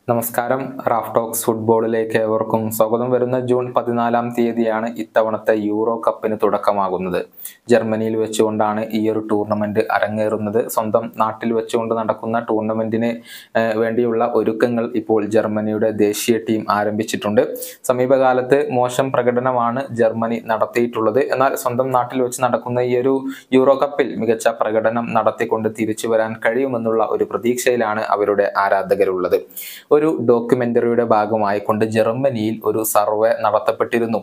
നമസ്കാരം. Raf talks ഫുട്ബോളിലേക്ക് ഏവർക്കും സ്വാഗതം. വരുന്ന ജൂൺ 14-ാം തീയതിയാണ് ഇത്തവണത്തെ യൂറോ കപ്പിന് തുടക്കമാകുന്നത്. ജർമ്മനിയിൽ വെച്ചുകൊണ്ടാണ് ഈ ഒരു ടൂർണമെന്റ് അരങ്ങേറുന്നത്. സ്വന്തം നാട്ടിൽ വെച്ചുകൊണ്ട് നടക്കുന്ന ടൂർണമെന്റിന് വേണ്ടിയുള്ള ഒരുക്കങ്ങൾ ഇപ്പോൾ ജർമ്മനിയുടെ ദേശീയ ടീം ആരംഭിച്ചിട്ടുണ്ട്. സമീപകാലത്ത് മോശം പ്രകടനമാണ് ജർമ്മനി നടത്തിയിട്ടുള്ളത്. എന്നാൽ സ്വന്തം നാട്ടിൽ വെച്ച് നടക്കുന്ന ഈ ഒരു യൂറോ കപ്പിൽ മികച്ച പ്രകടനം നടത്തിക്കൊണ്ട് തിരിച്ചു വരാൻ കഴിയുമെന്നുള്ള ഒരു പ്രതീക്ഷയിലാണ് അവരുടെ ആരാധകരുള്ളത്. ഒരു ഡോക്യുമെന്ററിയുടെ ഭാഗമായിക്കൊണ്ട് ജർമ്മനിയിൽ ഒരു സർവേ നടത്തപ്പെട്ടിരുന്നു.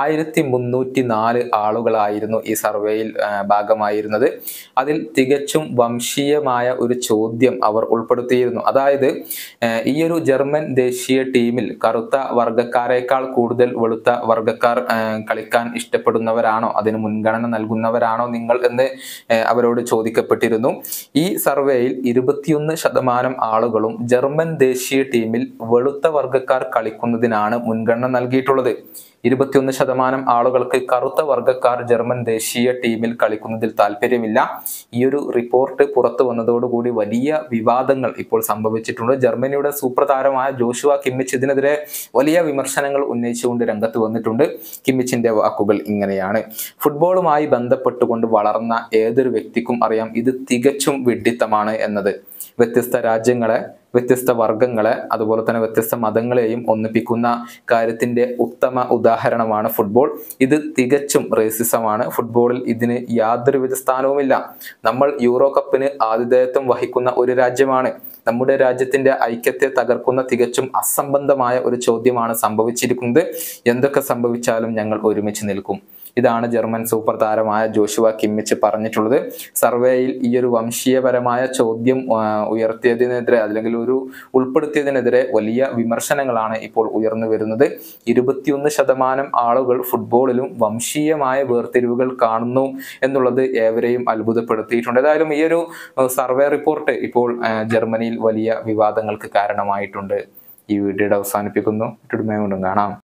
1304 ആളുകളായിരുന്നു ഈ സർവേയിൽ ഭാഗമായിരുന്നത്. അതിൽ തികച്ചും വംശീയമായ ഒരു ചോദ്യം അവർ ഉൾപ്പെടുത്തിയിരുന്നു. അതായത് ഈ ഒരു ജർമ്മൻ ദേശീയ ടീമിൽ കറുത്ത വർഗക്കാരേക്കാൾ കൂടുതൽ വെളുത്ത വർഗക്കാർ കളിക്കാൻ ഇഷ്ടപ്പെടുന്നവരാണോ, അതിന് മുൻഗണന നൽകുന്നവരാണോ നിങ്ങൾ എന്ന് അവരോട് ചോദിക്കപ്പെട്ടിരുന്നു. ഈ സർവേയിൽ 21% ആളുകളും ജർമ്മൻ ദേശീയ ടീമിൽ വെളുത്ത വർഗക്കാർ കളിക്കുന്നതിനാണ് മുൻഗണന നൽകിയിട്ടുള്ളത്. 21% ആളുകൾക്ക് കറുത്ത വർഗക്കാർ ജർമ്മൻ ദേശീയ ടീമിൽ കളിക്കുന്നതിൽ താല്പര്യമില്ല. ഈ ഒരു റിപ്പോർട്ട് പുറത്തു വന്നതോടുകൂടി വലിയ വിവാദങ്ങൾ ഇപ്പോൾ സംഭവിച്ചിട്ടുണ്ട്. ജർമ്മനിയുടെ സൂപ്പർ താരമായ ജോഷുവ കിമ്മിച്ച് ഇതിനെതിരെ വലിയ വിമർശനങ്ങൾ ഉന്നയിച്ചുകൊണ്ട് രംഗത്ത് വന്നിട്ടുണ്ട്. കിമ്മിച്ചിന്റെ വാക്കുകൾ ഇങ്ങനെയാണ്: ഫുട്ബോളുമായി ബന്ധപ്പെട്ടുകൊണ്ട് വളർന്ന ഏതൊരു വ്യക്തിക്കും അറിയാം ഇത് തികച്ചും വിഡ്ഢിത്തമാണ് എന്നത്. വ്യത്യസ്ത രാജ്യങ്ങളെ, വ്യത്യസ്ത വർഗങ്ങളെ, അതുപോലെ തന്നെ വ്യത്യസ്ത മതങ്ങളെയും ഒന്നിപ്പിക്കുന്ന കാര്യത്തിന്റെ ഉത്തമ ഉദാഹരണമാണ് ഫുട്ബോൾ. ഇത് തികച്ചും റേസിസമാണ്. ഫുട്ബോളിൽ ഇതിന് യാതൊരുവിധ സ്ഥാനവുമില്ല. നമ്മൾ യൂറോ കപ്പിന് ആതിഥേയത്വം വഹിക്കുന്ന ഒരു രാജ്യമാണ്. നമ്മുടെ രാജ്യത്തിന്റെ ഐക്യത്തെ തകർക്കുന്ന തികച്ചും അസംബന്ധമായ ഒരു ചോദ്യമാണ് സംഭവിച്ചിരിക്കുന്നത്. എന്തൊക്കെ സംഭവിച്ചാലും ഞങ്ങൾ ഒരുമിച്ച് നിൽക്കും. ഇതാണ് ജർമ്മൻ സൂപ്പർ താരമായ ജോഷുവ കിമ്മിച്ച് പറഞ്ഞിട്ടുള്ളത്. സർവേയിൽ ഈ ഒരു വംശീയപരമായ ചോദ്യം ഉയർത്തിയതിനെതിരെ അല്ലെങ്കിൽ ഒരു ഉൾപ്പെടുത്തിയതിനെതിരെ വലിയ വിമർശനങ്ങളാണ് ഇപ്പോൾ ഉയർന്നു വരുന്നത്. 21% ആളുകൾ ഫുട്ബോളിലും വംശീയമായ വേർതിരിവുകൾ കാണുന്നു എന്നുള്ളത് ഏവരെയും അത്ഭുതപ്പെടുത്തിയിട്ടുണ്ട്. ഏതായാലും ഈ ഒരു സർവേ റിപ്പോർട്ട് ഇപ്പോൾ ജർമ്മനിയിൽ വലിയ വിവാദങ്ങൾക്ക് കാരണമായിട്ടുണ്ട്. ഈ വീഡിയോയുടെ അവസാനിപ്പിക്കുന്നു. കാണാം.